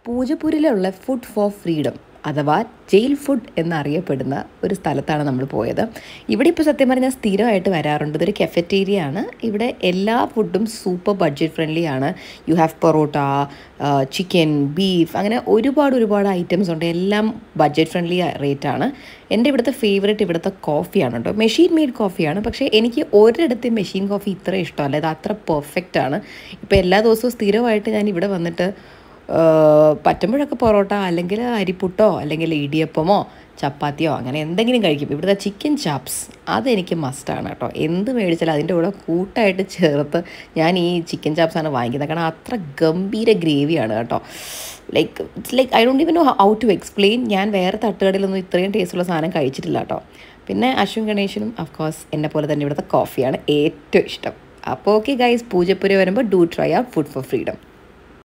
പൂജപ്പുരയിലുള്ള food for freedom അഥവാ jail food എന്നറിയപ്പെടുന്ന ഒരു സ്ഥലത്താണ് നമ്മൾ പോയത്. ഇവിടെ ഇപ്പോൾ സത്യം പറഞ്ഞാൽ സ്ഥിരമായിട്ട് വരാറുണ്ട്. ഇതൊരു കഫറ്റേരിയ ആണ്. ഇവിടെ എല്ലാ ഫുഡും സൂപ്പർ ബഡ്ജറ്റ് ഫ്രണ്ട്ലി ആണ്. You have porotta, chicken, beef, അങ്ങനെ ഒരുപാട് ഐറ്റംസ് ഉണ്ട്. എല്ലാം ബഡ്ജറ്റ് ഫ്രണ്ട്ലി റേറ്റാണ്. എൻ്റെ ഇവിടുത്തെ ഫേവറേറ്റ് ഇവിടുത്തെ കോഫിയാണ് കേട്ടോ. മെഷീൻ മെയ്ഡ് കോഫിയാണ്. പക്ഷേ എനിക്ക് ഒരിടത്തും മെഷീൻ കോഫി ഇത്ര ഇഷ്ടമല്ല. ഇത് അത്ര പെർഫെക്റ്റ് ആണ്. ഇപ്പോൾ എല്ലാ ദിവസവും സ്ഥിരമായിട്ട് ഞാൻ ഇവിടെ വന്നിട്ട് പറ്റുമ്പോഴൊക്കെ പൊറോട്ട അല്ലെങ്കിൽ അരിപ്പുട്ടോ അല്ലെങ്കിൽ ഇടിയപ്പമോ ചപ്പാത്തിയോ അങ്ങനെ എന്തെങ്കിലും കഴിക്കും. ഇവിടുത്തെ ചിക്കൻ ചാപ്സ് അതെനിക്ക് മസ്റ്റാണ് കേട്ടോ. എന്ത് മേടിച്ചാലും അതിൻ്റെ കൂടെ കൂട്ടായിട്ട് ചേർത്ത് ഞാൻ ഈ ചിക്കൻ ചാപ്സാണ് വാങ്ങിക്കുന്നത്. കാരണം അത്ര ഗംഭീര ഗ്രേവിയാണ് കേട്ടോ. It's like I don't even know how to explain. ഞാൻ വേറെ തട്ടുകടയിലൊന്നും ഇത്രയും ടേസ്റ്റുള്ള സാധനം കഴിച്ചിട്ടില്ല കേട്ടോ. പിന്നെ അശ്വിൻ ഗണേശനും ഓഫ്കോഴ്സ് എന്നെ പോലെ തന്നെ ഇവിടുത്തെ കോഫിയാണ് ഏറ്റവും ഇഷ്ടം. അപ്പോൾ ഓക്കെ ഗൈസ്, പൂജപ്പുര വരുമ്പോൾ do try out food for freedom.